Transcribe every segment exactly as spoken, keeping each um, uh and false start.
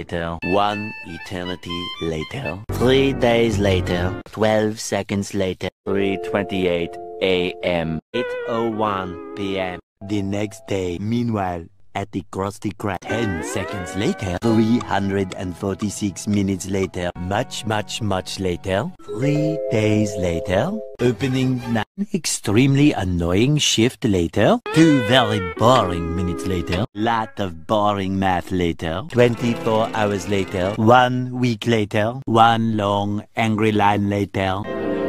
later. One eternity later. Three days later. Twelve seconds later. three twenty-eight a m eight oh one p m The next day. Meanwhile, at the Krusty Krab. Ten seconds later. three hundred forty-six minutes later. Much, much, much later. Three days later. Opening night. Extremely annoying shift later. Two very boring minutes later. Lot of boring math later. twenty-four hours later. One week later. One long angry line later.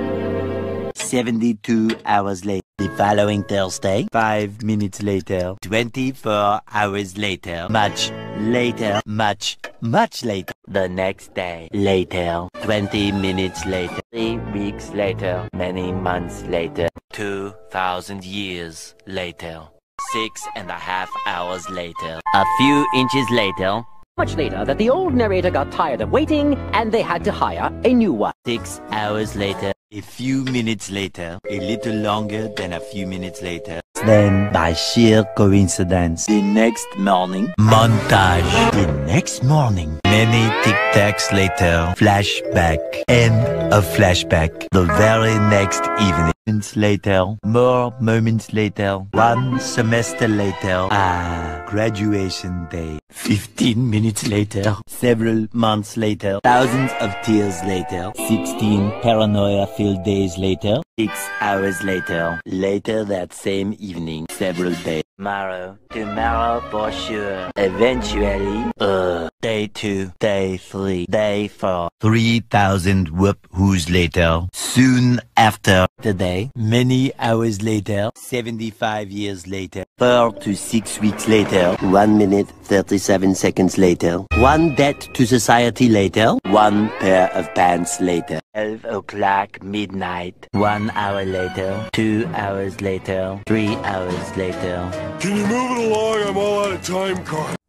seventy-two hours later. The following Thursday. Five minutes later. twenty-four hours later. Much later. Much, much later. The next day. Later. twenty minutes later. Three weeks later. Many months later. Two thousand years later. Six and a half hours later. A few inches later. Much later that the old narrator got tired of waiting and they had to hire a new one. Six hours later. A few minutes later. A little longer than a few minutes later. Then, by sheer coincidence, the next morning, montage. The next morning, many tic-tacs later, flashback. End of flashback. The very next evening. Moments later, more moments later, one semester later, ah, graduation day. Fifteen minutes later, several months later, thousands of tears later, sixteen paranoia-filled days later, six hours later, later that same evening, several days. Tomorrow, tomorrow for sure. Eventually, uh, day two, day three, day four, three thousand whoop-whoos later. Soon after today, many hours later, seventy-five years later, four to six weeks later, one minute, thirty-seven seconds later, one debt to society later, one pair of pants later, twelve o'clock midnight, one hour later, two hours later, three hours later. Can you move it along? I'm all out of time card.